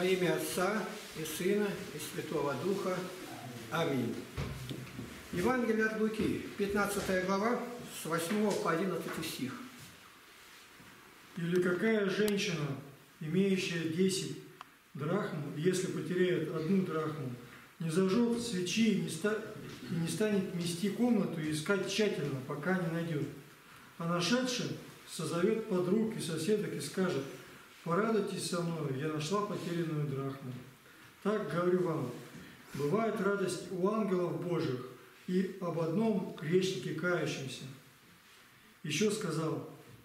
Во имя Отца и Сына и Святого Духа. Аминь. Евангелие от Луки, 15 глава, с 8 по 11 стих. Или какая женщина, имеющая 10 драхм, если потеряет 1 драхму, не зажжет свечи и не станет мести комнату и искать тщательно, пока не найдет. А нашедшим созовет подруг и соседок и скажет: «Порадуйтесь со мной, я нашла потерянную драхму». Так говорю вам, бывает радость у ангелов Божьих и об одном грешнике кающемся. Еще сказал.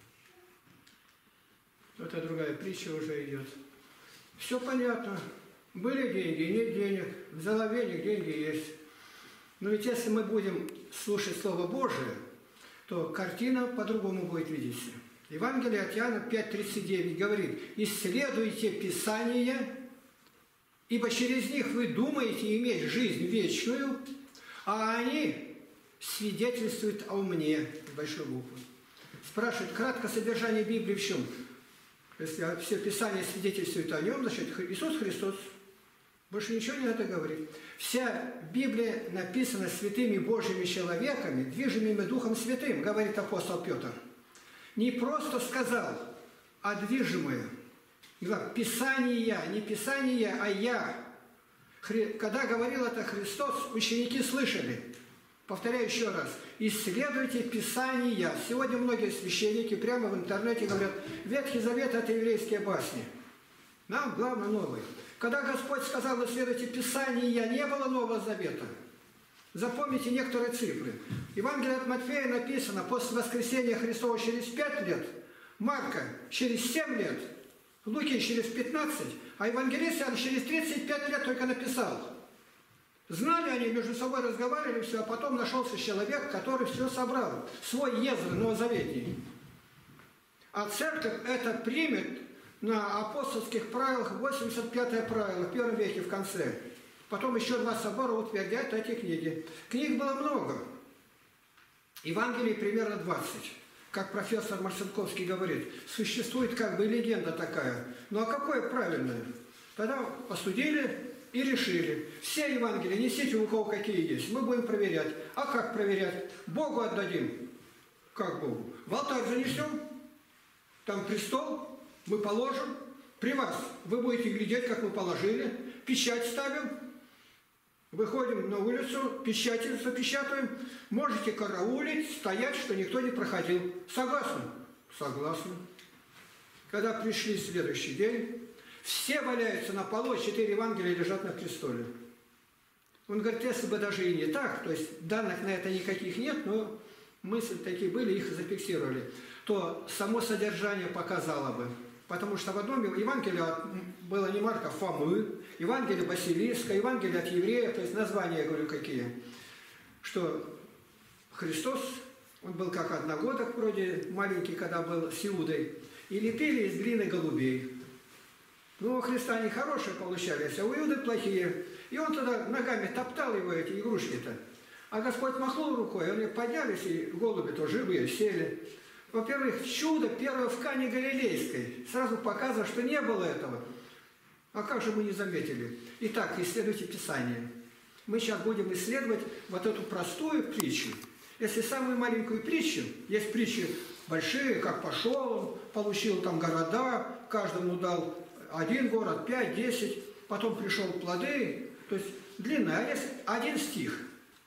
Это другая притча уже идет. Все понятно. Были деньги, нет денег. В Соловейник деньги есть. Но ведь если мы будем слушать Слово Божие, то картина по-другому будет видеться. Евангелие от Иоанна 5:39 говорит: «Исследуйте Писания, ибо через них вы думаете иметь жизнь вечную, а они свидетельствуют о мне». С большой буквы. Спрашивает, кратко содержание Библии в чем? Если все Писания свидетельствуют о нем, значит, Иисус Христос. Больше ничего не надо говорить. Вся Библия написана святыми Божьими человеками, движимыми Духом Святым, говорит апостол Петр. Не просто сказал, а движимое. Писание, не Писание, а я. Когда говорил это Христос, ученики слышали. Повторяю еще раз. Исследуйте Писания. Сегодня многие священники прямо в интернете говорят: Ветхий Завет – это еврейские басни. Нам главное новый. Когда Господь сказал: исследуйте Писания, не было Нового Завета. Запомните некоторые цифры. Евангелие от Матфея написано: после воскресения Христова через 5 лет, Марка через 7 лет, Луки через 15, а евангелист Иоанн через 35 лет только написал. Знали они, между собой разговаривали, все, а потом нашелся человек, который все собрал. Свой езр новозаветний. А церковь это примет на апостольских правилах, 85-е правило, в первом веке в конце. Потом еще 2 собора утвердят эти книги. Книг было много. Евангелий примерно 20. Как профессор Марцинковский говорит, существует как бы легенда такая. Ну а какое правильное? Тогда посудили и решили. Все Евангелия несите, у кого какие есть. Мы будем проверять. А как проверять? Богу отдадим. Как Богу? В алтарь занесем. Там престол. Мы положим. При вас вы будете глядеть, как мы положили. Печать ставим. Выходим на улицу, печать запечатаем. Можете караулить, стоять, что никто не проходил. Согласны? Согласны. Когда пришли следующий день, все валяются на полу, 4 Евангелия лежат на престоле. Он говорит, если бы даже и не так, то есть данных на это никаких нет, но мысли такие были, их зафиксировали, то само содержание показало бы. Потому что в одном Евангелии было не Марка, Фомы, Евангелие Василиска, Евангелие от евреев, то есть названия, я говорю, какие. Что Христос, он был как одногодок, вроде маленький, когда был с Иудой, и лепили из глины голубей. Ну, у Христа они хорошие получались, а у Иуды плохие. И он туда ногами топтал его, эти игрушки-то. А Господь махнул рукой, они поднялись, и голуби-то живые, сели. Во-первых, чудо первое в Кане Галилейской. Сразу показывает, что не было этого. А как же мы не заметили? Итак, исследуйте Писание. Мы сейчас будем исследовать вот эту простую притчу. Если самую маленькую притчу, есть притчи большие, как пошел он, получил там города, каждому дал 1 город, 5, 10, потом пришел плоды, то есть длинная, а есть 1 стих.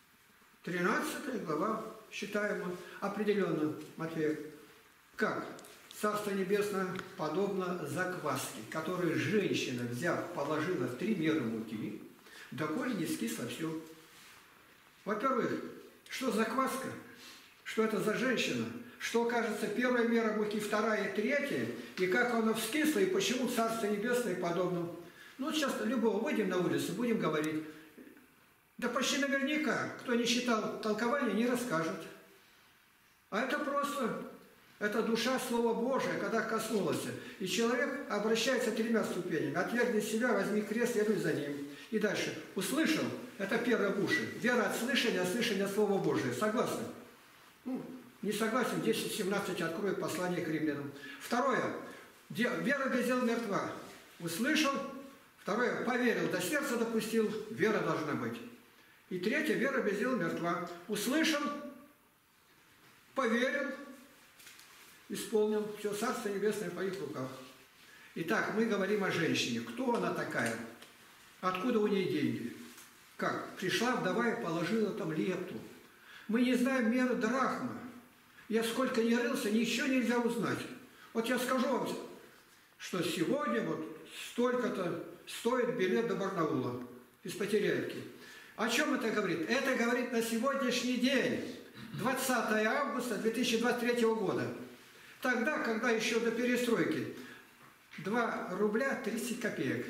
13 глава, считаем определенно, Матфея. Как? Царство Небесное подобно закваске, которую женщина, взяв, положила в 3 меры муки, доколе не скисло все. Во-первых, что закваска? Что это за женщина? Что, кажется, 1 мера муки, 2 и 3, и как оно вскисло, и почему Царство Небесное подобно. Ну, сейчас любого выйдем на улицу, будем говорить. Да почти наверняка, кто не читал толкования, не расскажет. А это просто, это душа Слова Божия, когда коснулась. И человек обращается 3 ступенями. Отвергни себя, возьми крест, следуй за ним. И дальше. Услышал, это первое в уши. Вера от слышания, от слышания Слова Божия. Согласны? Ну, не согласен, 10-17 открою послание к римлянам. Второе. Вера без дел мертва. Услышал, Второе, поверил, до сердца допустил, вера должна быть. И третье, вера без дела мертва. Услышал, поверил, исполнил. Все, Царство Небесное по их руках. Итак, мы говорим о женщине. Кто она такая? Откуда у нее деньги? Как? Пришла вдова и положила там лепту. Мы не знаем меры драхмы. Я сколько не рылся, ничего нельзя узнать. Вот я скажу вам, что сегодня вот столько-то стоит билет до Барнаула из Потеряевки. О чем это говорит? Это говорит на сегодняшний день, 20 августа 2023 года. Тогда, когда еще до перестройки 2 рубля 30 копеек.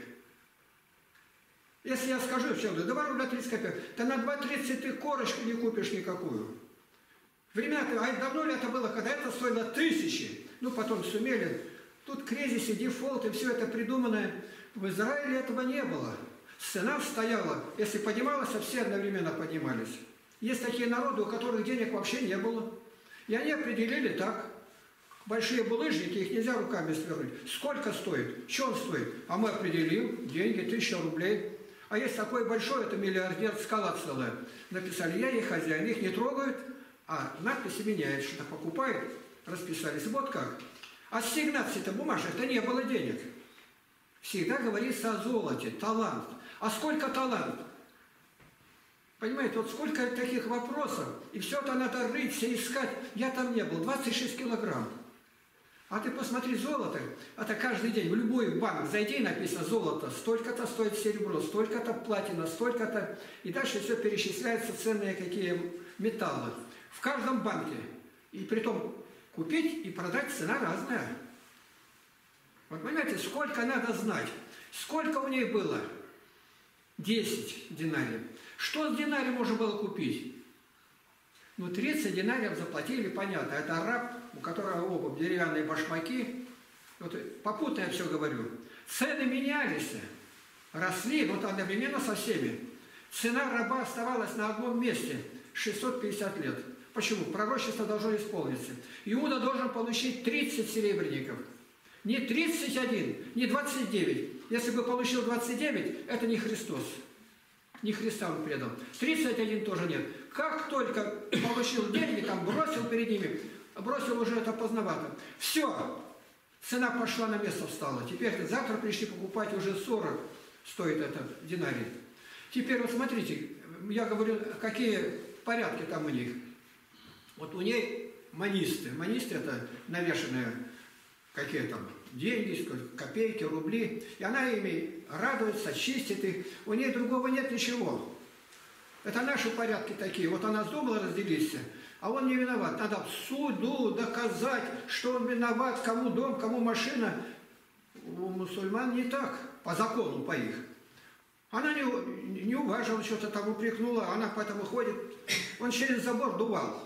Если я скажу, что 2 рубля 30 копеек, то на 2,30 ты корочку не купишь никакую. Времена, а давно ли это было, когда это стоило 1000? Ну, потом сумели. Тут кризисы, дефолты, все это придуманное. В Израиле этого не было. Цена стояла, если поднималась, а все одновременно поднимались. Есть такие народы, у которых денег вообще не было. И они определили так. Большие булыжники, их нельзя руками свернуть. Сколько стоит? Что он стоит? А мы определим, деньги 1000 рублей. А есть такой большой, это миллиардер, скала целая. Написали, я ей хозяин, их не трогают, а надписи меняют, что-то покупают, расписались. Вот как. А ассигнаций-то бумажек-то не было денег. Всегда говорится о золоте, талант. А сколько талант? Понимаете, вот сколько таких вопросов, и все это надо рыть, все искать. Я там не был, 26 килограмм. А ты посмотри, золото, это каждый день, в любой банк зайди, написано золото, столько-то стоит серебро, столько-то платина, столько-то, и дальше все перечисляются ценные какие металлы. В каждом банке. И притом купить и продать цена разная. Вот понимаете, сколько надо знать. Сколько у ней было? 10 динариев. Что с динарием можно было купить? Ну, 30 динариев заплатили, понятно. Это араб, у которого обувь, деревянные башмаки. Вот, попутно я все говорю. Цены менялись, росли, вот одновременно со всеми. Цена раба оставалась на одном месте 650 лет. Почему? Пророчество должно исполниться. Иуда должен получить 30 серебряников. Не 31, не 29. Если бы получил 29, это не Христос. Не Христа он предал. 31 тоже нет. Как только получил деньги, там бросил перед ними, бросил уже это поздновато. Все, цена пошла на место, встала. Теперь завтра пришли покупать, уже 40 стоит этот динарий. Теперь вот смотрите, я говорю, какие порядки там у них. Вот у ней манисты. Манисты это навешенные какие там деньги, копейки, рубли. И она ими радуется, чистит их. У нее другого нет ничего. Это наши порядки такие. Вот она вздумала разделиться, а он не виноват. Надо в суду доказать, что он виноват, кому дом, кому машина. У мусульман не так, по закону, по их. Она не уважила, что-то там упрекнула, она поэтому ходит. Он через забор дувал.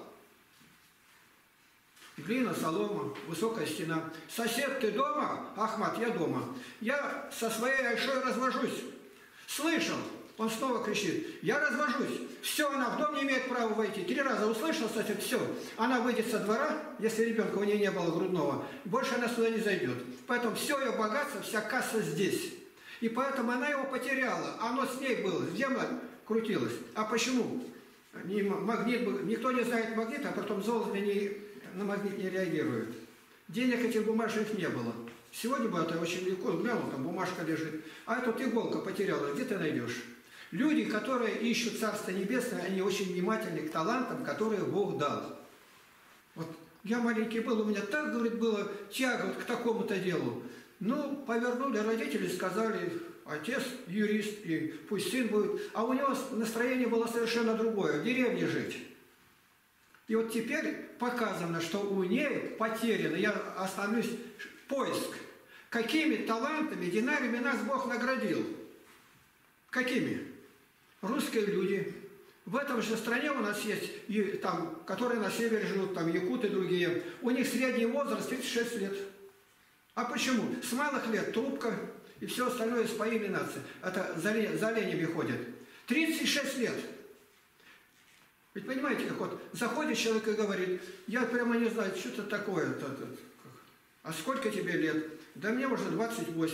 Глина, солома, высокая стена. Сосед, ты дома? Ахмат, я дома. Я со своей Айшой развожусь. Слышал? Он снова кричит. Я развожусь. Все, она в дом не имеет права войти. 3 раза услышал, сосед, все. Она выйдет со двора, если ребенка у нее не было грудного. Больше она сюда не зайдет. Поэтому все ее богатство, вся касса здесь. И поэтому она его потеряла. Оно с ней было. Земля крутилась. А почему? Магнит, никто не знает магнита, а потом золото на магнит не реагирует. Денег этих бумажных не было. Сегодня бы это очень легко, глянул, там бумажка лежит. А эту иголка потеряла, где ты найдешь? Люди, которые ищут Царство Небесное, они очень внимательны к талантам, которые Бог дал. Вот я маленький был, у меня так, говорит, было тяга вот к такому-то делу. Ну, повернули родители, сказали, отец юрист, и пусть сын будет. А у него настроение было совершенно другое, в деревне жить. И вот теперь показано, что у ней потеряно, я остановлюсь, поиск. Какими талантами, динариями нас Бог наградил? Какими? Русские люди. В этом же стране у нас есть, и, там, которые на севере живут, там якуты и другие. У них средний возраст 36 лет. А почему? С малых лет трубка и все остальное споили нации. Это за оленями ходят. 36 лет. Ведь понимаете, как вот заходит человек и говорит, я прямо не знаю, что это такое. А сколько тебе лет? Да мне уже 28.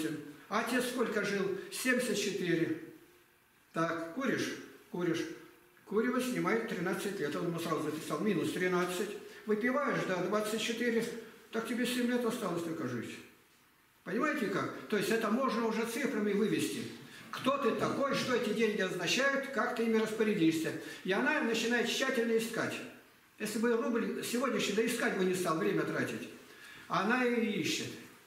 А отец сколько жил? 74. Так, куришь? Куришь. Курево снимает 13 лет. Он ему сразу записал. Минус 13. Выпиваешь, да, 24. Так тебе 7 лет осталось только жить. Понимаете как? То есть это можно уже цифрами вывести. Кто ты такой, что эти деньги означают, как ты ими распорядишься. И она начинает тщательно искать. Если бы рубль сегодняшний, да искать бы не стал, время тратить. Она ее ищет.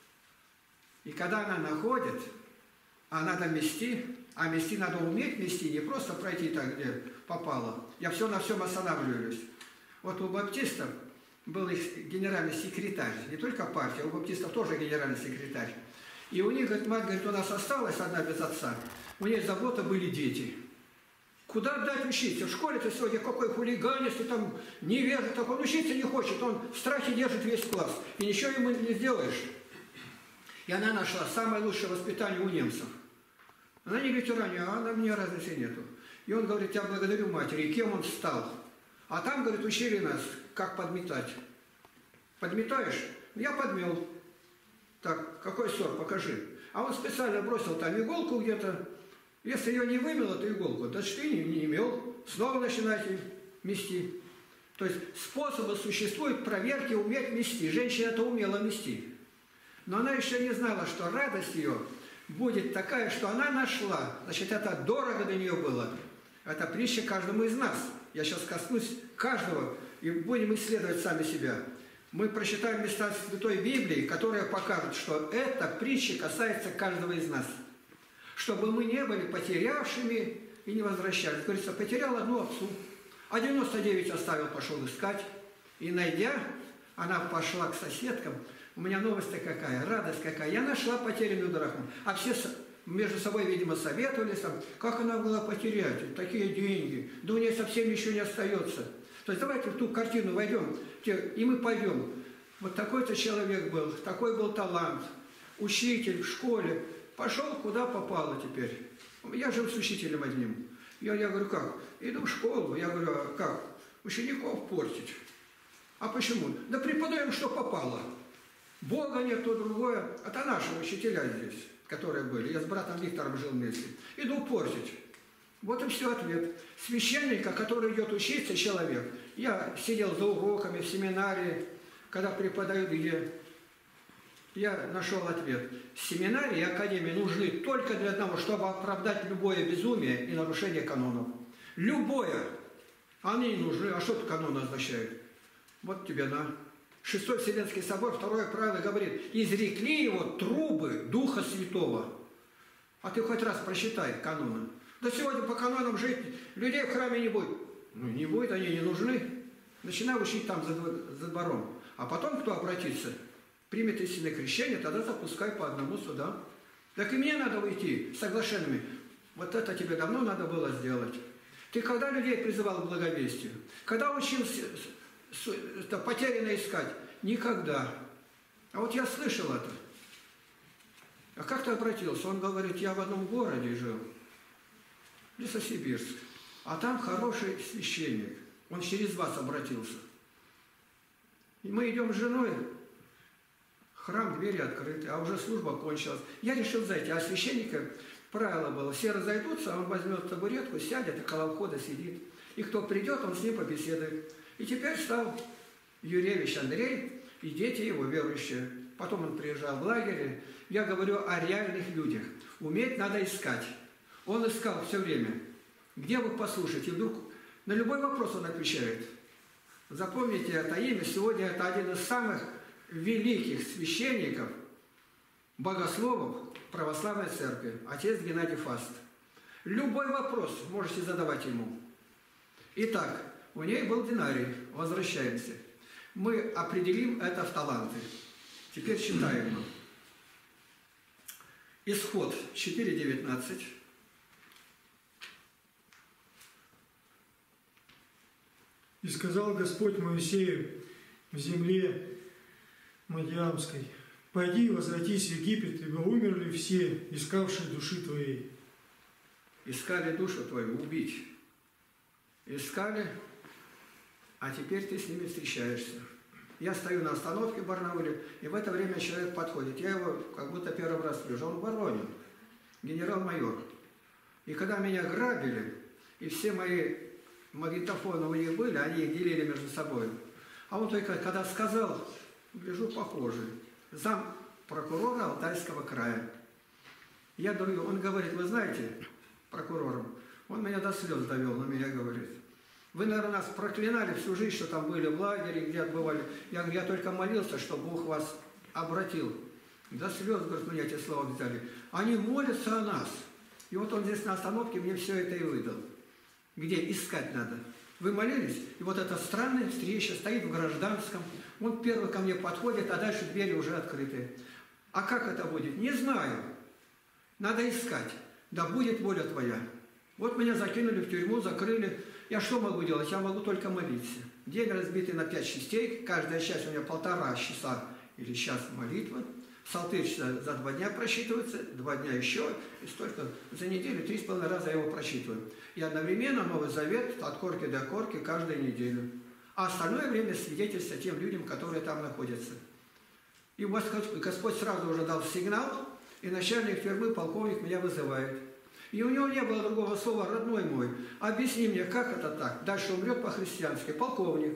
И когда она находит, а надо мести, а мести надо уметь мести, не просто пройти так, где попало. Я все на всем останавливаюсь. Вот у баптистов был их генеральный секретарь, не только партия, у баптистов тоже генеральный секретарь. И у них, говорит, мать, говорит, у нас осталась одна без отца, у нее забота были дети. Куда отдать учиться? В школе-то сегодня какой хулиганец, ты там невежа, так он учиться не хочет, он в страхе держит весь класс, и ничего ему не сделаешь. И она нашла самое лучшее воспитание у немцев. Она не ветеране, а она мне разницы нету. И он говорит, я благодарю матери, и кем он стал. А там, говорит, учили нас, как подметать. Подметаешь? Я подмел. Так, какой ссор, покажи. А он специально бросил там иголку где-то. Если ее не вымело, то иголку. Значит, ты не имел. Снова начинаете мести. То есть способы существуют проверки, уметь мести. Женщина это умела мести. Но она еще не знала, что радость ее будет такая, что она нашла. Значит, это дорого для нее было. Это притча каждому из нас. Я сейчас коснусь каждого и будем исследовать сами себя. Мы прочитаем места Святой Библии, которые покажут, что эта притча касается каждого из нас. Чтобы мы не были потерявшими и не возвращались. Говорится, потерял одну овцу, а 99 оставил, пошел искать. И найдя, она пошла к соседкам. У меня новость-то какая, радость какая. Я нашла потерянную драхму. А все между собой, видимо, советовались, там, как она могла потерять такие деньги. Да у нее совсем еще не остается. То есть давайте в ту картину войдем, и мы пойдем. Вот такой-то человек был, такой был талант. Учитель в школе. Пошел, куда попало теперь. Я жил с учителем одним. Я говорю, как? Иду в школу. Я говорю, а как? Учеников портить. А почему? Да преподаем, что попало. Бога нет, то другое. Это наши учителя здесь, которые были. Я с братом Виктором жил вместе. Иду портить. Вот и все ответ. Священника, который идет учиться, человек. Я сидел за уроками в семинарии, когда преподают, где я нашел ответ. Семинарии и академии нужны только для одного, чтобы оправдать любое безумие и нарушение канонов. Любое. Они не нужны. А что каноны означают? Вот тебе на. Шестой Вселенский собор, второе правило говорит, изрекли его трубы Духа Святого. А ты хоть раз прочитай каноны. Да сегодня по канонам жить, людей в храме не будет. Ну не будет, они не нужны. Начинай учить там за двором. А потом, кто обратится, примет истинное крещение, тогда запускай по одному сюда. Так и мне надо уйти соглашенными. Вот это тебе давно надо было сделать. Ты когда людей призывал к благовестию? Когда учился это потерянно искать? Никогда. А вот я слышал это. А как ты обратился? Он говорит, я в одном городе жил, Лесосибирск, а там хороший священник. Он через вас обратился. И мы идем с женой, храм, двери открыты, а уже служба кончилась. Я решил зайти, а священника правило было, все разойдутся, он возьмет табуретку, сядет, около входа сидит. И кто придет, он с ним побеседует. И теперь стал Юревич Андрей и дети его верующие. Потом он приезжал в лагере. Я говорю о реальных людях. Уметь надо искать. Он искал все время. Где вы послушаете? Вдруг на любой вопрос он отвечает. Запомните это имя. Сегодня это один из самых великих священников, богословов православной церкви. Отец Геннадий Фаст. Любой вопрос можете задавать ему. Итак, у ней был динарий. Возвращаемся. Мы определим это в таланты. Теперь читаем. Исход 4:19. «И сказал Господь Моисею в земле Мадиамской, пойди и возвратись в Египет, ибо умерли все, искавшие души твоей». Искали душу твою убить. Искали, а теперь ты с ними встречаешься. Я стою на остановке в Барнауле, и в это время человек подходит. Я его как будто первый раз вижу. Он Воронин, генерал-майор. И когда меня грабили, и все мои магнитофоны у них были, они их делили между собой. А он только когда сказал, гляжу, похожий, зам прокурора Алтайского края. Я думаю, он говорит, вы знаете, прокурором, он меня до слез довел, на меня говорит. Вы, наверное, нас проклинали всю жизнь, что там были в лагере, где отбывали. Я говорю, я только молился, чтобы Бог вас обратил. До слез, говорит, меня эти слова взяли. Они молятся о нас. И вот он здесь на остановке мне все это и выдал. Где искать надо. Вы молились, и вот эта странная встреча стоит в Гражданском. Он первый ко мне подходит, а дальше двери уже открыты. А как это будет? Не знаю. Надо искать. Да будет воля твоя. Вот меня закинули в тюрьму, закрыли. Я что могу делать? Я могу только молиться. День разбитый на 5 частей. Каждая часть у меня 1,5 часа или час молитвы. Псалтырь за 2 дня просчитывается, 2 дня еще, и столько за неделю 3,5 раза я его просчитываю. И одновременно Новый Завет от корки до корки каждую неделю. А остальное время свидетельство тем людям, которые там находятся. И Господь сразу уже дал сигнал, и начальник тюрьмы, полковник, меня вызывает. И у него не было другого слова, родной мой, объясни мне, как это так? Дальше умрет по-христиански. Полковник.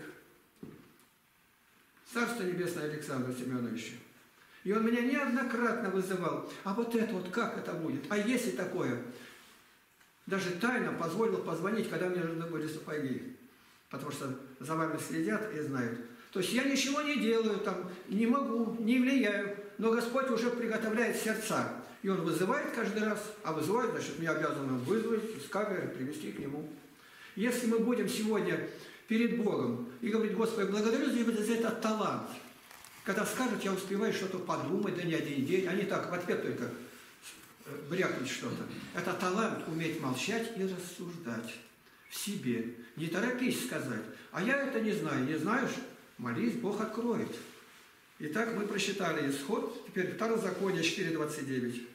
Царство Небесное Александра Семеновича. И он меня неоднократно вызывал. А вот это вот как это будет? А если такое? Даже тайно позволил позвонить, когда мне нужны были сапоги. Потому что за вами следят и знают. То есть я ничего не делаю, там, не могу, не влияю. Но Господь уже приготовляет сердца. И Он вызывает каждый раз. А вызывает, значит, мне обязаны вызвать из камеры, привести к Нему. Если мы будем сегодня перед Богом и говорить, Господи, благодарю за этот талант. Когда скажут, я успеваю что-то подумать, да не один день, а не так, в ответ только брякнуть что-то. Это талант уметь молчать и рассуждать в себе. Не торопись сказать. А я это не знаю. Не знаешь? Молись, Бог откроет. Итак, мы прочитали исход. Теперь Второзаконие 4:29.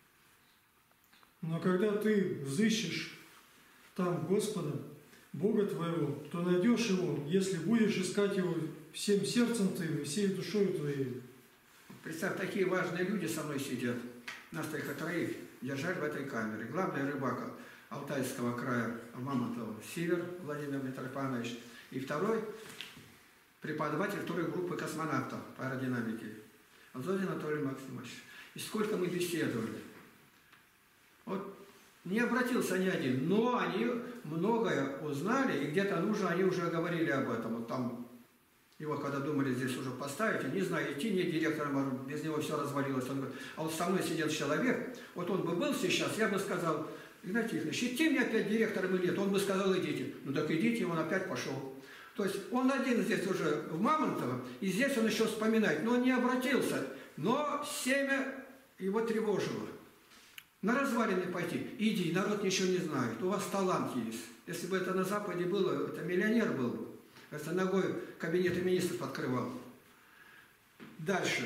Но когда ты взыщешь там Господа, Бога твоего, то найдешь Его, если будешь искать Его всем сердцем твоим и всей душою твоей. Представь, такие важные люди со мной сидят. Нас только 3 держали в этой камере. Главный рыбак Алтайского края Мамонтова Север Владимир Митрофанович. И второй преподаватель 2-й группы космонавтов по аэродинамике Зодин Анатолий Максимович. И сколько мы беседовали. Вот не обратился ни один, но они многое узнали, и где-то нужно, они уже говорили об этом. Вот там его, когда думали здесь уже поставить, не знаю, идти, нет директора, без него все развалилось. Он говорит, а вот со мной сидел человек, вот он бы был сейчас, я бы сказал, Игнатий Тихонович, идти мне опять директором или нет? Он бы сказал, идите. Ну так идите, и он опять пошел. То есть он один здесь уже в Мамонтово, и здесь он еще вспоминает, но он не обратился, но семя его тревожило. На развалины пойти. Иди, народ ничего не знает, у вас талант есть. Если бы это на Западе было, это миллионер был бы. Это ногой кабинета министров открывал. Дальше.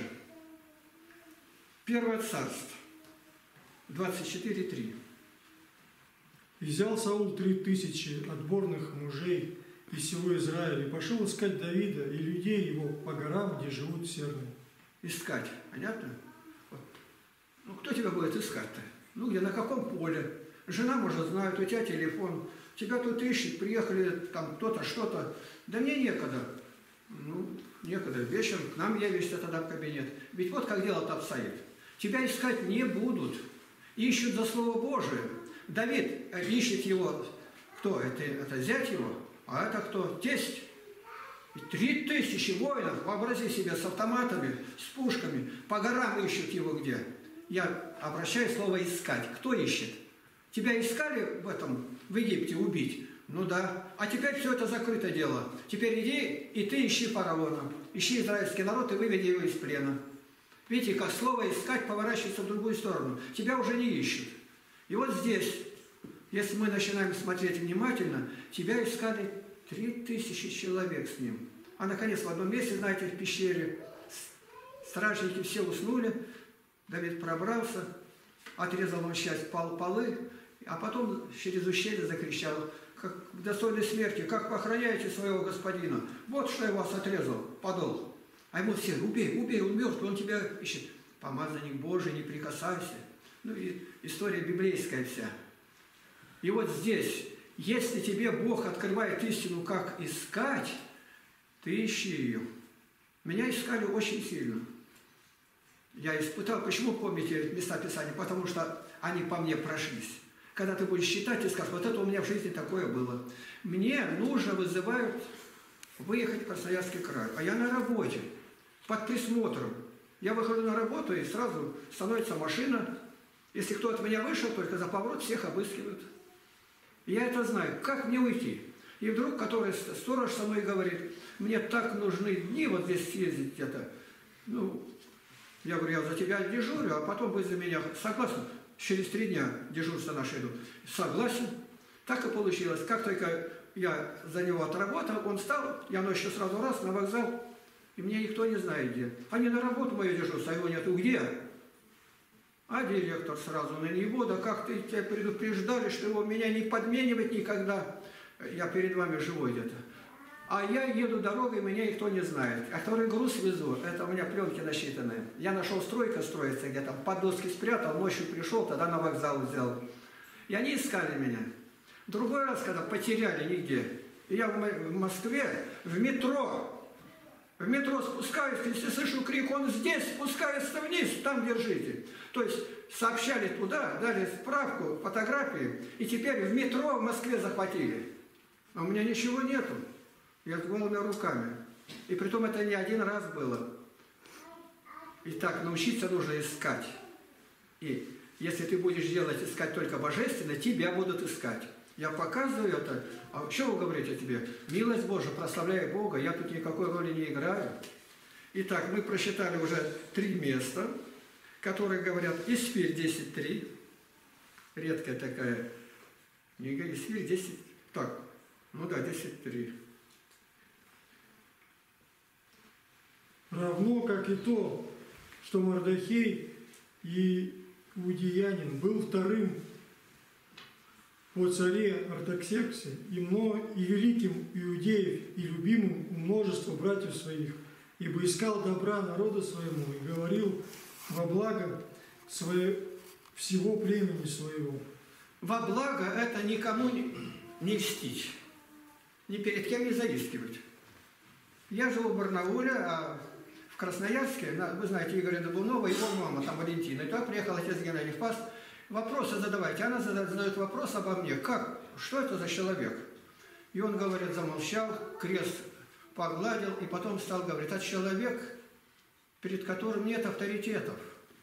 1 Царств. 24:3. И взял Саул 3000 отборных мужей из всего Израиля и пошел искать Давида и людей его по горам, где живут серные. Искать. Понятно? Вот. Ну, кто тебя будет искать-то? Ну, где, на каком поле? Жена, может, знает, у тебя телефон. Тебя тут ищет, приехали там кто-то, что-то. Да мне некогда. Ну, некогда. Вечером к нам явишься тогда в кабинет. Ведь вот как дело-то обстоит. Тебя искать не будут. Ищут за Слово Божие. Давид ищет его. Кто? Это зять его? А это кто? Тесть. 3000 воинов, вообрази себе, с автоматами, с пушками. По горам ищут его где? Я обращаю слово «искать». Кто ищет? Тебя искали в Египте убить? Ну да. А теперь все это закрытое дело. Теперь иди, и ты ищи фараона. Ищи израильский народ и выведи его из плена. Видите, как слово «искать» поворачивается в другую сторону. Тебя уже не ищут. И вот здесь, если мы начинаем смотреть внимательно, тебя искали 3000 человек с ним. А наконец в одном месте, знаете, в пещере, стражники все уснули, Давид пробрался, отрезал ему часть полы, а потом через ущелье закричал, как в достойной смерти, как вы охраняете своего господина. Вот что я вас отрезал, подол. А ему все, убей, убей, он мертвый, он тебя ищет. Помазанник Божий, не прикасайся. Ну и история библейская вся. И вот здесь, если тебе Бог открывает истину, как искать, ты ищи ее. Меня искали очень сильно. Я испытал, почему помните места Писания? Потому что они по мне прошлись. Когда ты будешь считать и скажешь, вот это у меня в жизни такое было. Мне нужно, вызывают выехать в Красноярский край. А я на работе, под присмотром. Я выхожу на работу, и сразу становится машина. Если кто от меня вышел, только за поворот всех обыскивают. Я это знаю. Как мне уйти? И вдруг, который сторож со мной говорит, мне так нужны дни вот здесь съездить где-то. Ну, я говорю, я за тебя дежурю, а потом вы за меня. Согласен? Через 3 дня дежурство наше идут. Согласен. Так и получилось. Как только я за него отработал, он встал, я ночью сразу раз на вокзал, и мне никто не знает где. Они на работу мою дежурство, а его нету. Где? А директор сразу на него, да как ты тебя предупреждали, что его меня не подменивать никогда. Я перед вами живой где-то. А я еду дорогой, меня никто не знает. А который груз везу, это у меня пленки насчитанные. Я нашел стройка строится где-то, под доски спрятал, ночью пришел, тогда на вокзал взял. И они искали меня. Другой раз, когда потеряли нигде, и я в Москве, в метро спускаюсь, если слышу крик, он здесь, спускается вниз, там держите. То есть сообщали туда, дали справку, фотографии, и теперь в метро в Москве захватили. А у меня ничего нету. Я с голыми руками. И притом это не один раз было. Итак, научиться нужно искать. И если ты будешь делать, искать только божественно, тебя будут искать. Я показываю это. А что вы говорите о тебе? Милость Божия, прославляй Бога, я тут никакой роли не играю. Итак, мы просчитали уже 3 места, которые говорят Исфирь 10.3. Редкая такая книга. Исфирь 10. Так, ну да, 10.3. Равно как и то, что Мардохей и иудеянин был вторым по царе Артаксерксе и великим иудеев и любимым у множества братьев своих, ибо искал добра народа своему и говорил во благо всего племени своего. Во благо это никому не льстить, ни перед кем не заискивать. Я живу в Барнауле, а в Красноярске, вы знаете, Игоря Добунова, его мама, там Валентина, и туда приехал отец Геннадий в Паст. Вопросы задавайте. Она задает вопрос обо мне. Как? Что это за человек? И он, говорит, замолчал, крест погладил, и потом стал говорить, это человек, перед которым нет авторитетов.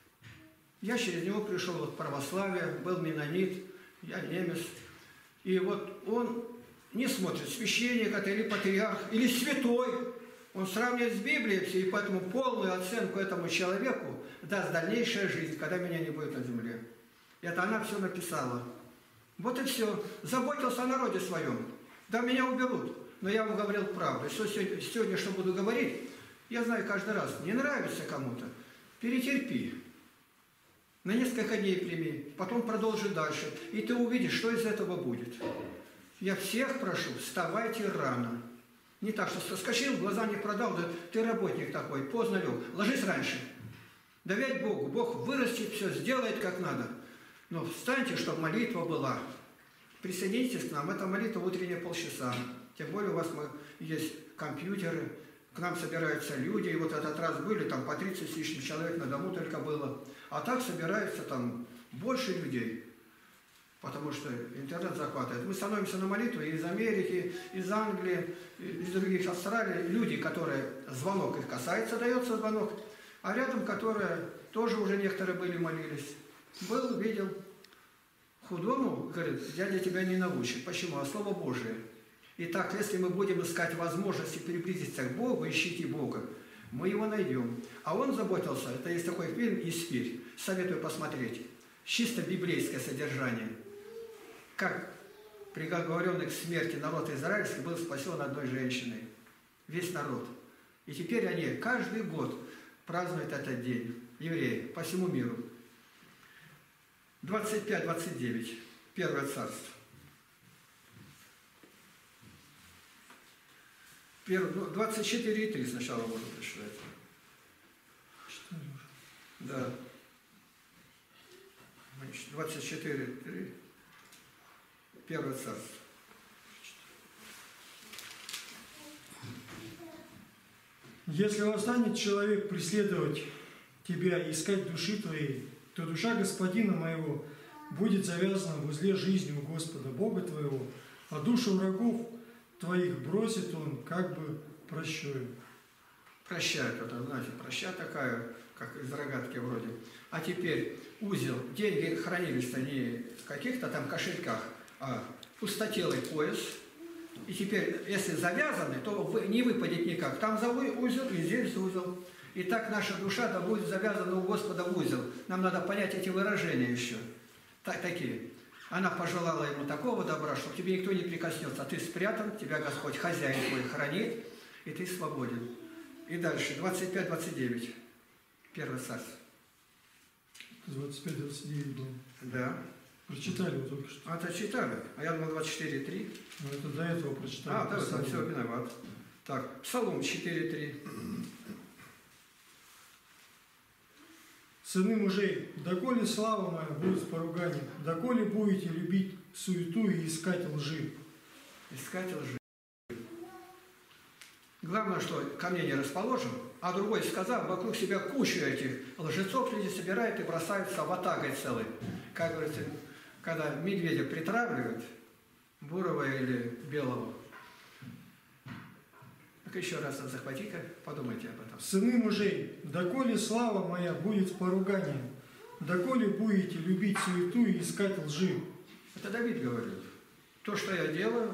Я через него пришел в православие, был менонит, я немец. И вот он не смотрит, священник это или патриарх, или святой. Он сравнивает с Библией все, и поэтому полную оценку этому человеку даст дальнейшая жизнь, когда меня не будет на земле. Это она все написала. Вот и все. Заботился о народе своем. Да, меня уберут. Но я вам говорил правду. Сегодня что буду говорить, я знаю каждый раз. Не нравится кому-то, перетерпи. На несколько дней прими, потом продолжи дальше. И ты увидишь, что из этого будет. Я всех прошу, вставайте рано. Не так, что соскочил, глаза не продал, да ты работник такой, поздно лег. Ложись раньше. Доверь Богу. Бог вырастет все, сделает как надо. Но встаньте, чтобы молитва была. Присоединитесь к нам. Это молитва утренняя полчаса. Тем более у вас есть компьютеры. К нам собираются люди. И вот этот раз были, там по 30 с лишним человек на дому только было. А так собирается там больше людей. Потому что интернет захватывает. Мы становимся на молитву из Америки, из Англии, из других Австралии. Люди, которые звонок их касается, дается звонок. А рядом, которые тоже уже некоторые были, молились. Был, видел. Худому, говорит, дядя тебя не научит. Почему? А Слово Божие. Итак, если мы будем искать возможности приблизиться к Богу, ищите Бога, мы его найдем. А он заботился, это есть такой фильм «Исфирь», советую посмотреть. Чисто библейское содержание. Как приговоренный к смерти народ израильский был спасен одной женщиной. Весь народ. И теперь они каждый год празднуют этот день. Евреи по всему миру. 25-29. Первое царство. 24,3 сначала можно прочитать. Да. 24:3. Первое царство. Если восстанет человек преследовать тебя и искать души твоей, то душа господина моего будет завязана в узле жизни у Господа Бога твоего, а душу врагов твоих бросит он как бы прощою. Прощает это, знаете, проща такая, как из рогатки вроде. А теперь узел. Деньги хранились-то не в каких-то там кошельках, а пустотелый пояс. И теперь, если завязаны, то не выпадет никак. Там за узел и здесь узел. И так наша душа да будет завязана у Господа в узел. Нам надо понять эти выражения еще. Такие. Она пожелала ему такого добра, что к тебе никто не прикоснется. А ты спрятан, тебя Господь, хозяин твой, хранит, и ты свободен. И дальше, 25-29. Первое царство. 25-29 было. Да. Прочитали вы только что. А это читали. А я думал 24:3. Но это до этого прочитали. А, да, там все виноват. Так, Псалом 4:3. Сыны мужей, доколе слава моя будет с поруганием, доколе будете любить суету и искать лжи. Искать лжи. Главное, что ко мне не расположен, а другой сказал, вокруг себя кучу этих лжецов люди собирают и бросаются ватагой целой. Как говорится, когда медведя притравливают, бурого или белого. Так еще раз захвати-ка, подумайте об этом. Сыны мужей, доколе слава моя будет с поруганием, доколе будете любить суету и искать лжи. Это Давид говорит. То, что я делаю,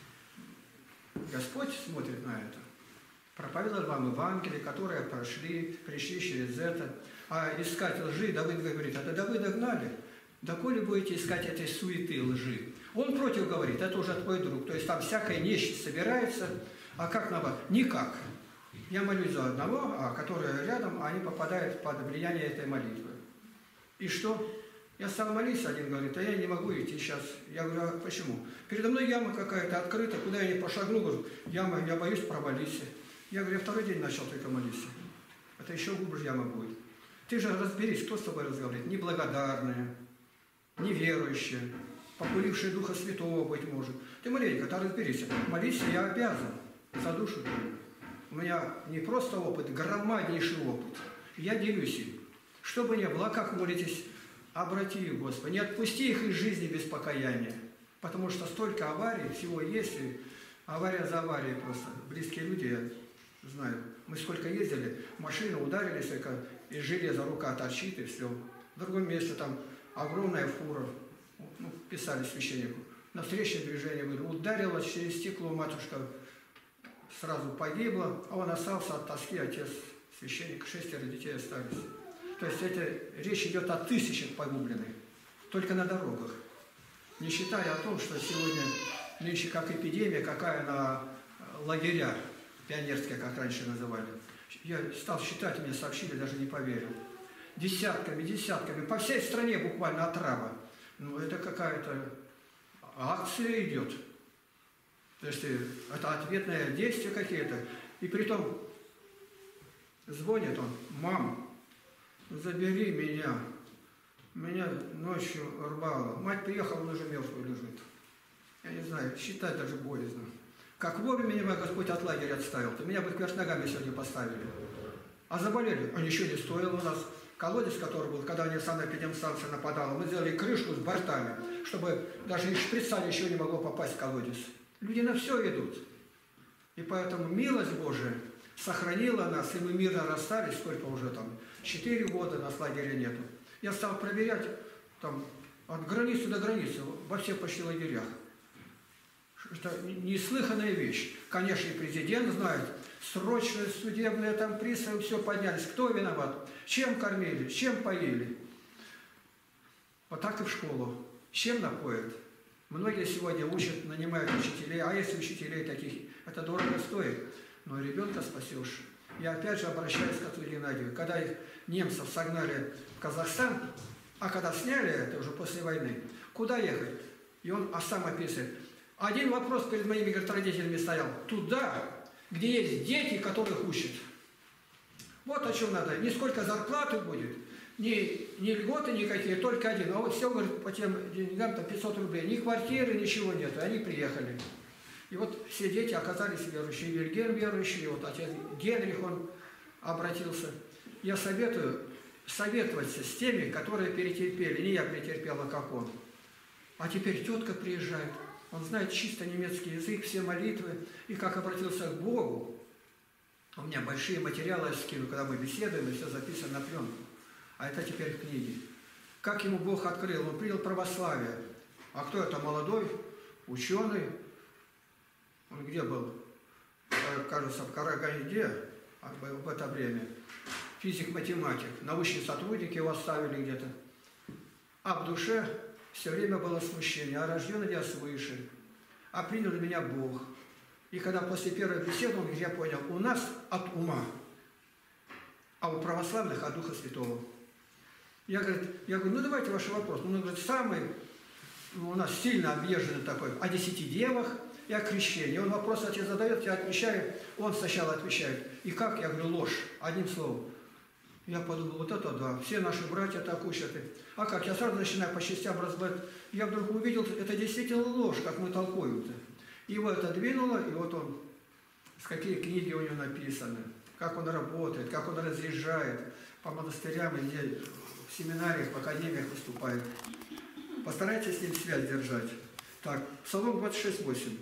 Господь смотрит на это. Проповедовал вам Евангелие, которые пришли через это. А искать лжи, Давид говорит, это Давида гнали. Доколе будете искать этой суеты лжи? Он против говорит, это уже твой друг. То есть там всякая нечисть собирается. А как на вас? Никак. Я молюсь за одного, а которые рядом, они попадают под влияние этой молитвы. И что? Я стал молиться, один говорит, а я не могу идти сейчас. Я говорю, а почему? Передо мной яма какая-то открыта, куда я не пошагну, говорю, яма, я боюсь провалиться. Я говорю, я второй день начал только молиться. Это еще глубже яма будет. Ты же разберись, кто с тобой разговаривает. Неблагодарные, неверующие, популившие Духа Святого, быть может. Ты маленько, ты разберись. Молиться я обязан за душу твою. У меня не просто опыт, громаднейший опыт. Я делюсь им. Что бы ни было, как молитесь, обрати их, Господи. Не отпусти их из жизни без покаяния. Потому что столько аварий, всего есть. И авария за аварией просто. Близкие люди, я знаю. Мы сколько ездили, машины ударились, только из железа рука торчит, и все. В другом месте там огромная фура. Ну, писали священнику. На встречное движение ударила через стекло, матушка сразу погибла, а он остался от тоски, отец, священник, 6 детей остались. То есть речь идет о тысячах погубленных, только на дорогах. Не считая о том, что сегодня, нынче как эпидемия, какая на лагеря, пионерские, как раньше называли. Я стал считать, мне сообщили, даже не поверил. Десятками, по всей стране буквально отрава. Ну, это какая-то акция идет. То есть это ответные действия какие-то. И притом звонит он, мам, забери меня. Меня ночью рвало. Мать приехала, он уже мертвый лежит. Я не знаю, считать даже боязно. Как вовремя меня Господь от лагеря отставил, то меня бы кверх ногами сегодня поставили. А заболели, а ничего не стоило. У нас колодец, который был, когда они санэпидемстанция нападала, мы сделали крышку с бортами, чтобы даже из шприца ничего не могло попасть в колодец. Люди на все идут. И поэтому милость Божия сохранила нас, и мы мирно расстались, сколько уже там, 4 года нас лагеря нету. Я стал проверять там от границы до границы, во всех почти лагерях. Это неслыханная вещь. Конечно, и президент знает, срочные судебные там приставы, все поднялись. Кто виноват? Чем кормили? Чем поили? Вот так и в школу. Чем напоят? Многие сегодня учат, нанимают учителей, а если учителей таких, это дорого стоит. Но ребенка спасешь. Я опять же обращаюсь к отцу Геннадию. Когда их немцев согнали в Казахстан, а когда сняли, это уже после войны, куда ехать? И он сам описывает. Один вопрос перед моими, говорит, родителями стоял. Туда, где есть дети, которых учат. Вот о чем надо. Не сколько зарплаты будет, ни льготы никакие, только один. А вот все, говорит, по тем деньгам, там 500 рублей. Ни квартиры, ничего нет. Они приехали. И вот все дети оказались верующие. Вильгельм верующий, и вот отец Генрих, он обратился. Я советую советоваться с теми, которые перетерпели. Не я претерпел, а как он. А теперь тетка приезжает. Он знает чисто немецкий язык, все молитвы. И как обратился к Богу. У меня большие материалы я скину, когда мы беседуем, и все записано на пленку. А это теперь в книге. Как ему Бог открыл? Он принял православие. А кто это? Молодой ученый. Он где был? Кажется, в Караганде в это время. Физик-математик. Научный сотрудник его оставили где-то. А в душе все время было смущение. А рожден я свыше. А принял меня Бог. И когда после первой беседы, он, я понял, у нас от ума, а у православных от Духа Святого. Я говорю, ну давайте ваш вопрос. Он говорит, самый у нас сильно объезженный такой, о 10 девах и о крещении. Он вопрос отец задает, я отвечаю, он сначала отвечает. И как? Я говорю, ложь, одним словом. Я подумал, вот это да, все наши братья так учат. А как? Я сразу начинаю по частям разбирать. Я вдруг увидел, это действительно ложь, как мы толкуем-то. Его это двинуло, и вот он, какие книги у него написаны, как он работает, как он разъезжает по монастырям, где в семинариях, в академиях выступает. Постарайтесь с ним связь держать. Так, Псалом 26:8.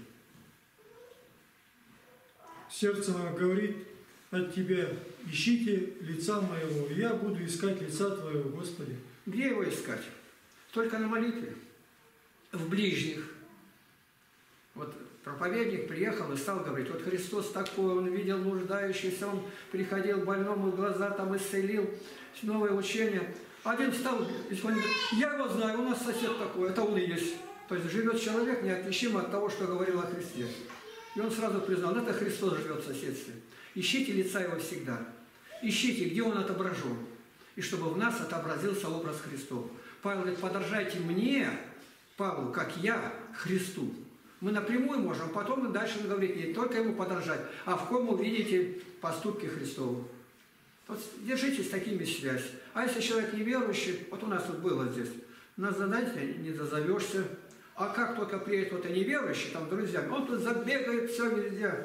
Сердце мое говорит от Тебя, ищите лица моего, и я буду искать лица Твоего, Господи. Где его искать? Только на молитве, в ближних. Вот проповедник приехал и стал говорить, вот Христос такой, он видел нуждающихся, он приходил больному, глаза там исцелил, новое учение. Один встал и говорит, я его знаю, у нас сосед такой, это он и есть. То есть живет человек неотличимо от того, что говорил о Христе. И он сразу признал, это Христос живет в соседстве. Ищите лица его всегда. Ищите, где он отображен. И чтобы в нас отобразился образ Христов. Павел говорит, подражайте мне, Павлу, как я Христу. Мы напрямую можем, потом и дальше говорить, не только ему подражать, а в ком увидите поступки Христовы. Вот держитесь такими связь. А если человек неверующий, вот у нас тут было здесь, нас задать не дозовешься. А как только приедет кто-то неверующий, там, друзья, он тут забегает все везде.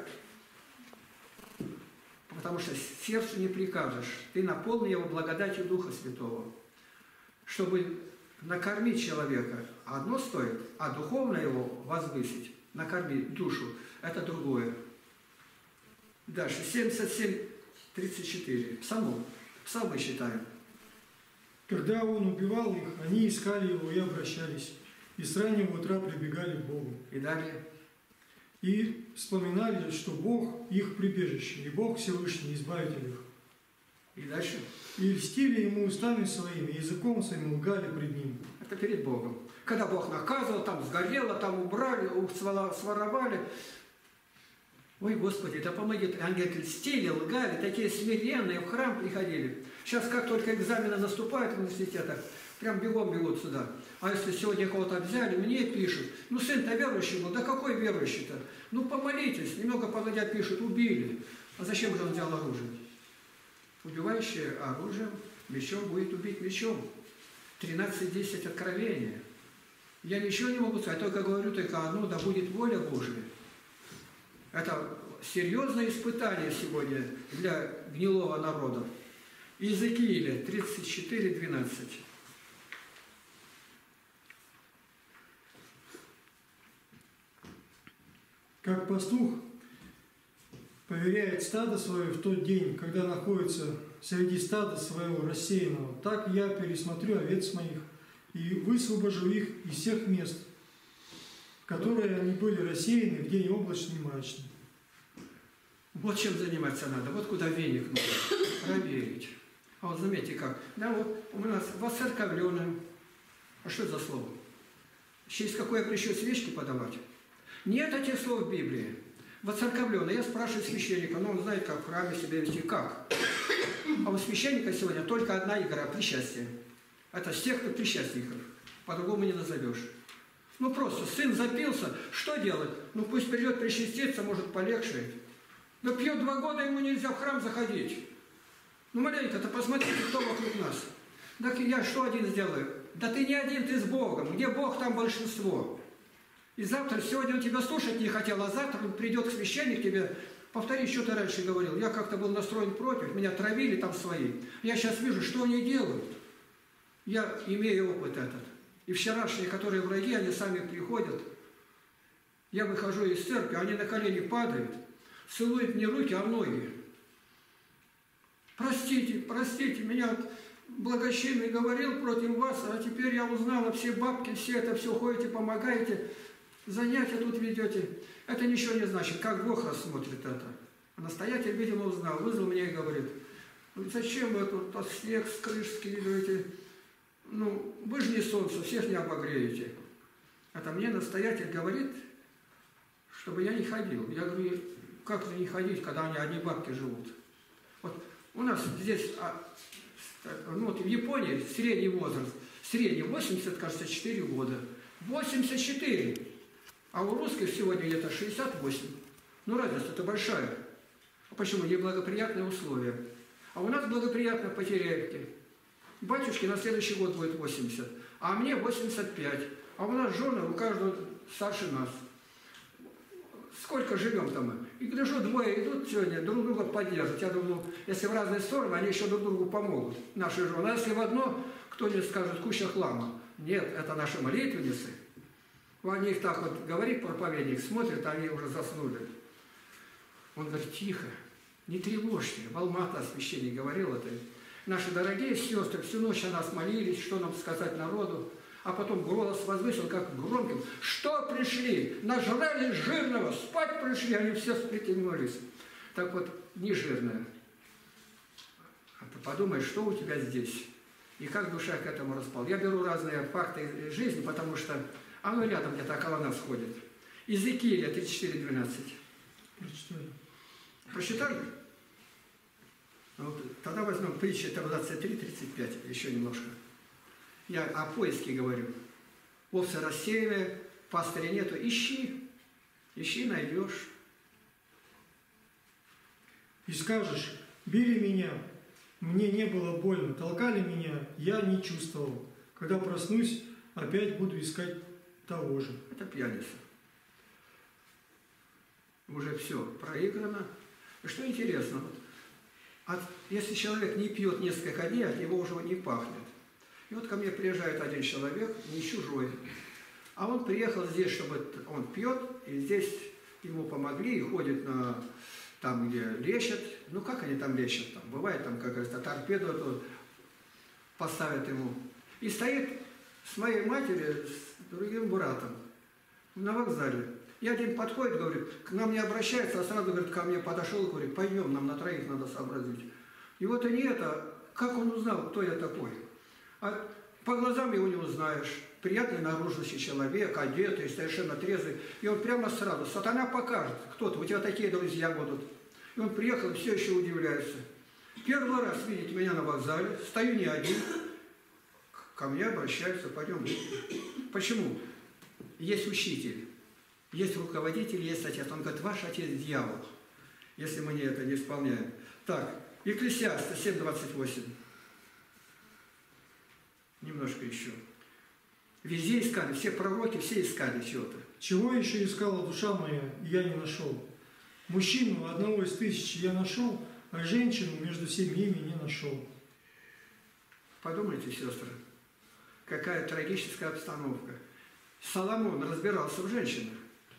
Потому что сердцу не прикажешь. Ты наполни его благодатью Духа Святого. Чтобы накормить человека одно стоит, а духовно его возвысить, накормить душу, это другое. Дальше, 77:34. Псалмы считаем. Когда он убивал их, они искали его и обращались, и с раннего утра прибегали к Богу. И далее. И вспоминали, что Бог их прибежище, и Бог Всевышний, избавитель их. И дальше. И льстили ему устами своими, языком своим лгали пред ним. Это перед Богом. Когда Бог наказывал, там сгорело, там убрали, своровали. Ой, Господи, да помоги. Ангелы льстили, лгали, такие смиренные, в храм приходили. Сейчас как только экзамены наступают в университетах, прям бегом бегут сюда. А если сегодня кого-то взяли, мне пишут, ну сын-то верующий был, да какой верующий-то? Ну помолитесь, немного погодя пишут, убили. А зачем же он взял оружие? Убивающий оружием, мечом будет убить мечом. 13:10 откровения. Я ничего не могу сказать, только говорю только одно, да будет воля Божия. Это серьезное испытание сегодня для гнилого народа. Иезекииля 34:12. Как пастух поверяет стадо свое в тот день, когда находится среди стада своего рассеянного, так я пересмотрю овец моих и высвобожу их из всех мест, в которые они были рассеяны в день облачный и мрачный. Вот чем заниматься надо, вот куда веник нужно проверить. А вот заметьте как. Да, вот у нас воцерковленным. А что это за слово? Через какое прищу свечки подавать? Нет этих слов в Библии. Воцерковленный. Я спрашиваю священника, но он знает, как в храме себя вести. Как? А у священника сегодня только одна игра – причастие. Это с тех, кто причастников. По-другому не назовешь. Ну просто, сын запился, что делать? Ну пусть придет причаститься, может полегчает. Да пьет 2 года, ему нельзя в храм заходить. Ну маленько-то посмотрите, кто вокруг нас. Так я что один сделаю? Да ты не один, ты с Богом. Где Бог, там большинство. И завтра, сегодня он тебя слушать не хотел, а завтра он придет к священнику тебе. Повтори, что ты раньше говорил. Я как-то был настроен против, меня травили там свои. Я сейчас вижу, что они делают. Я имею опыт этот. И вчерашние, которые враги, они сами приходят. Я выхожу из церкви, они на колени падают, целуют мне руки, а ноги. Простите, простите, меня благочинный говорил против вас, а теперь я узнала, все бабки, все это все ходите, помогаете, занятия тут ведете. Это ничего не значит, как Бог рассмотрит это. А настоятель, видимо, узнал, вызвал меня и говорит, зачем вы тут снег с крыш скидываете? Ну, вы же не солнце, всех не обогреете. Это мне настоятель говорит, чтобы я не ходил. Я говорю, как же не ходить, когда они одни бабки живут? Вот у нас здесь, ну вот в Японии средний возраст, средний 80, кажется, 4 года. 84. А у русских сегодня где-то 68. Ну разница-то большая. А почему? Неблагоприятные условия. А у нас благоприятно по Теряевке. Батюшке на следующий год будет 80, а мне 85. А у нас жены, у каждого старше нас. Сколько живем-то мы? И гляжу, двое идут сегодня, друг друга поддерживают. Я думаю, если в разные стороны, они еще друг другу помогут, наши жены. А если в одно, кто-нибудь скажет, куча хлама. Нет, это наши молитвенницы. Он них так вот говорит, проповедник, смотрит, а они уже заснули. Он говорит, тихо, не тревожьте. Балмата, священник, говорил это. Наши дорогие сестры всю ночь о нас молились, что нам сказать народу. А потом голос возвысил, как громким. Что пришли? Нажрали жирного, спать пришли. Они все сплетенулись. Так вот, не жирное. А ты подумай, что у тебя здесь. И как душа к этому распала. Я беру разные факты жизни, потому что оно рядом где-то около нас ходит. Иезекииля 34:12. Прочитали. Прочитали? Вот, тогда возьмем притчи 23:35, еще немножко. Я о поиске говорю. Овцы рассеянные, пастыря нету. Ищи, ищи, найдешь. И скажешь, били меня, мне не было больно, толкали меня, я не чувствовал. Когда проснусь, опять буду искать того же. Это пьяница. Уже все проиграно. И что интересно, вот, если человек не пьет несколько дней, от него уже не пахнет. И вот ко мне приезжает один человек, не чужой, а он приехал здесь, чтобы он пьет, и здесь ему помогли, и ходит на там, где лечат. Ну как они там лечат? Там, бывает, там, как говорится, торпеду поставят ему. И стоит с моей матерью, с другим братом на вокзале. И один подходит, говорит, к нам не обращается, а сразу, говорит, ко мне подошел и говорит, пойдем, нам на троих надо сообразить. И вот и не это, как он узнал, кто я такой? А по глазам его не узнаешь. Приятный наружности человек, одетый, совершенно трезвый. И он прямо сразу, сатана покажет, кто-то, у тебя такие друзья будут. И он приехал, все еще удивляется. Первый раз видеть меня на вокзале, стою не один, ко мне обращаются, пойдем выпьем. Почему? Есть учитель, есть руководитель, есть отец. Он говорит, ваш отец дьявол, если мы это не исполняем. Так, Екклесиаста 7:28. Немножко еще. Везде искали, все пророки, все искали чего-то. Чего еще искала душа моя, я не нашел. Мужчину одного из 1000 я нашел, а женщину между 7 не нашел. Подумайте, сестры, какая трагическая обстановка. Соломон разбирался в женщинах,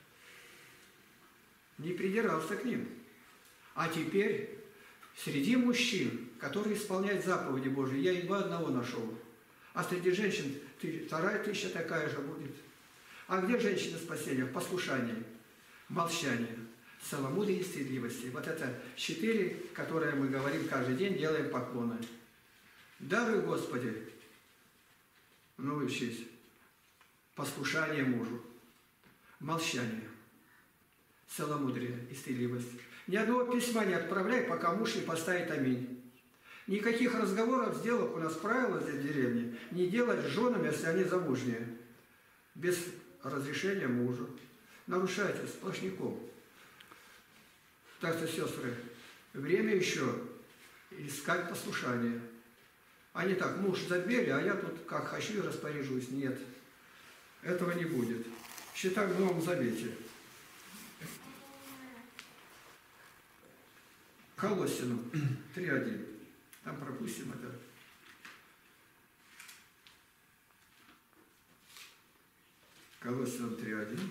не придирался к ним. А теперь среди мужчин, которые исполняют заповеди Божьи, я едва одного нашел. А среди женщин 2000 такая же будет. А где женщины спасения? В послушании, молчании, целомудрии и стыдливости. Вот это 4, которые мы говорим каждый день, делаем поклоны. Даруй, Господи, научись, послушание мужу, молчание, целомудрие и стыдливость. Ни одного письма не отправляй, пока муж не поставит аминь. Никаких разговоров, сделок, у нас правило здесь в деревне, не делать с женами, если они замужние, без разрешения мужа. Нарушайте сплошняком. Так что, сестры, время еще искать послушание. А не так, муж забили, а я тут как хочу и распоряжусь. Нет, этого не будет. Считай в Новом Завете. Колоссянам 3:1. Там пропустим это. Колоссянам 3:1.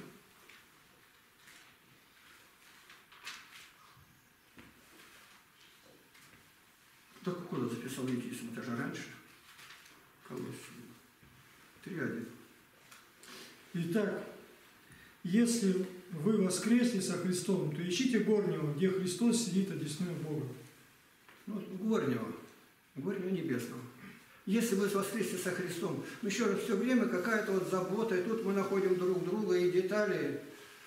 Только куда записал Ефесим? Это же раньше. Колоссянам 3:1. Итак, если вы воскресли со Христом, то ищите горнего, где Христос сидит одесную Бога. Ну, горнего небесного. Если вы воскресли со Христом, ну еще раз, все время какая-то вот забота, и тут мы находим друг друга и детали.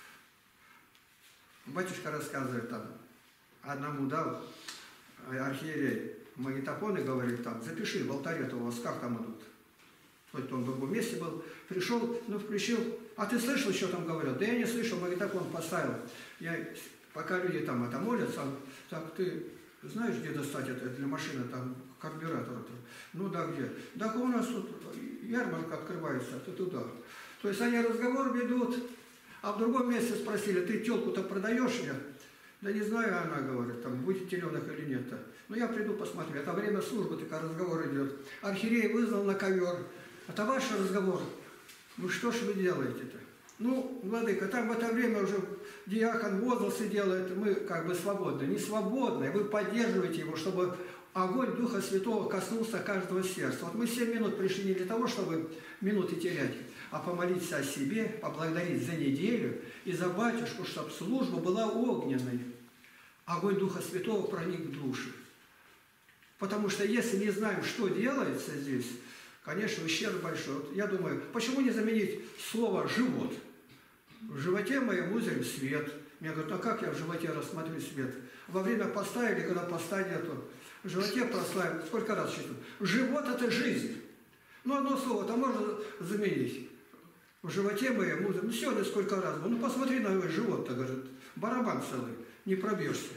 Батюшка рассказывает там, одному дал архиерей магнитофон и говорит там, запиши в алтаре-то у вас, как там идут. Хоть он в другом месте был, пришел, ну включил, а ты слышал, что там говорят? Да я не слышал, магнитофон поставил. Пока люди там это молятся, так ты знаешь, где достать это для машины, там, карбюратора-то? Ну да, где? Так у нас тут ярмарка открывается, ты туда. То есть они разговор ведут, а в другом месте спросили, ты телку-то продаешь мне? Да не знаю, она говорит, там, будет теленок или нет-то. Ну я приду посмотрю, это время службы, такой разговор идет. Архиерей вызвал на ковер. Это ваш разговор. Ну что ж вы делаете-то? Ну, владыка, там в это время уже диакон возгласы делает, мы как бы свободны. Не свободны, вы поддерживаете его, чтобы огонь Духа Святого коснулся каждого сердца. Вот мы 7 минут пришли не для того, чтобы минуты терять, а помолиться о себе, поблагодарить за неделю и за батюшку, чтобы служба была огненной. Огонь Духа Святого проник в души. Потому что если не знаем, что делается здесь, конечно, ущерб большой. Вот я думаю, почему не заменить слово «живот»? В животе моем узрим свет. Мне говорят, а как я в животе рассмотрю свет? Во время поста или когда поста нету? В животе прославим. Сколько раз считаю? Живот – это жизнь. Ну, одно слово-то можно заменить. В животе моем узрим. Ну, сегодня сколько раз. Ну, посмотри на его живот-то, говорит. Барабан целый. Не пробьешься.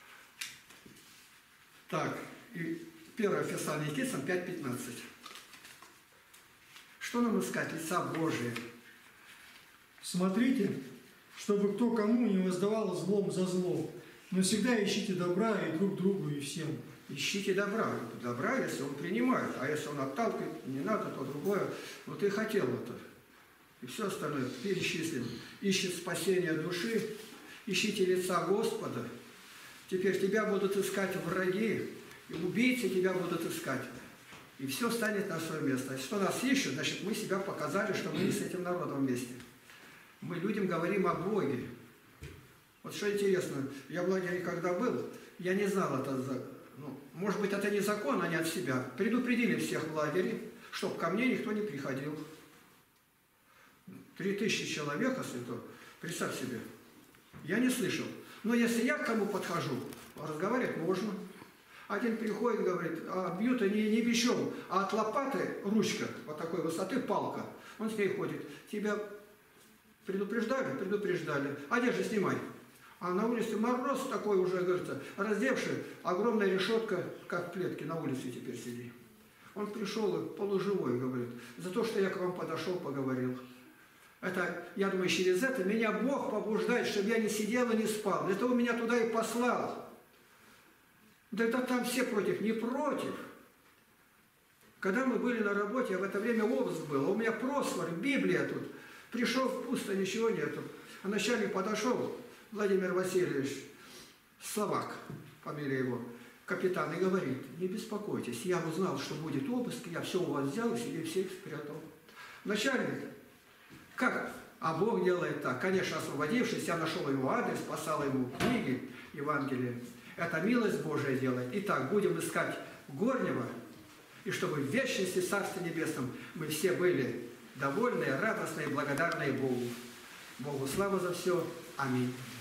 Так, и 1 Фессалоникийцам 5:15. Что нам искать? Лица Божия. Смотрите, чтобы кто кому не воздавал злом за зло, но всегда ищите добра и друг другу, и всем. Ищите добра. Добра, если он принимает, а если он отталкивает, не надо, то другое. Вот ты хотел это. И все остальное перечислим. Ищет спасение души, ищите лица Господа. Теперь тебя будут искать враги, и убийцы тебя будут искать. И все станет на свое место. Что нас ищут, значит, мы себя показали, что мы не с этим народом вместе. Мы людям говорим о Боге. Вот что интересно, я в лагере когда был, я не знал это, ну, может быть, это не закон, а не от себя. Предупредили всех в лагере, чтобы ко мне никто не приходил. 3000 человек, если то, представь себе. Я не слышал. Но если я к кому подхожу, разговаривать можно. Один приходит и говорит, а бьют они не бичом, а от лопаты ручка, вот такой высоты палка. Он с ней ходит. Тебя предупреждали? Предупреждали. Одежду снимай. А на улице мороз такой уже, говорится, раздевший, огромная решетка, как в клетке, на улице теперь сиди. Он пришел и полуживой, говорит, за то, что я к вам подошел, поговорил. Это, я думаю, через это меня Бог побуждает, чтобы я не сидел и не спал. Для того меня туда и послал. Да это там все против, не против. Когда мы были на работе, в это время обыск был, у меня просвор, Библия тут. Пришел пусто, ничего нету. А начальник подошел, Владимир Васильевич, Словак, фамилия его, капитан, и говорит, не беспокойтесь, я узнал, что будет обыск, я все у вас взял и себе всех спрятал. Начальник, как? А Бог делает так. Конечно, освободившись, я нашел его адрес, послал ему книги, Евангелие. Это милость Божия делает. Итак, будем искать горнего, и чтобы в вечности Царстве Небесном мы все были довольные, радостные, благодарные Богу. Богу слава за все. Аминь.